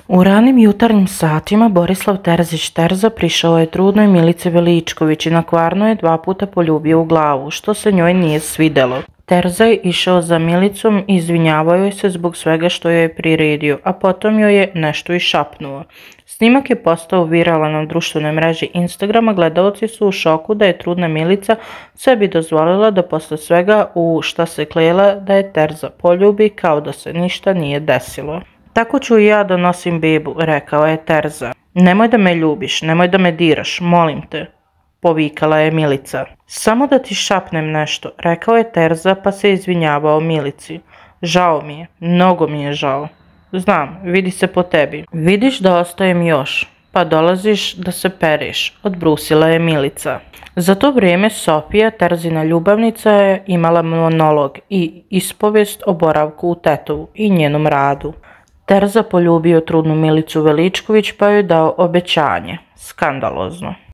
U ranim jutarnjim satima Borislav Terzić Terza prišao je trudnoj Milici Veličković i na Kvarnu je 2 puta poljubio u glavu, što se njoj nije svidelo. Terza je išao za Milicom i izvinjavao joj se zbog svega što joj je priredio, a potom joj je nešto i šapnuo. Snimak je postao viralan na društvenoj mreži Instagrama, gledaoci su u šoku da je trudna Milica sebi dozvolila da posle svega u šta se klela da je Terza poljubi kao da se ništa nije desilo. Tako ću i ja da nosim bebu, rekao je Terza. Nemoj da me ljubiš, nemoj da me diraš, molim te, povikala je Milica. Samo da ti šapnem nešto, rekao je Terza pa se izvinjavao Milici. Žao mi je, mnogo mi je žao. Znam, vidi se po tebi. Vidiš da ostajem još, pa dolaziš da se pereš, odbrusila je Milica. Za to vrijeme Sofija, Terzina ljubavnica, je imala monolog i ispovijest o boravku u Tetovu i njenom radu. Terza poljubio trudnu Milicu Veličković pa joj dao obećanje. Skandalozno.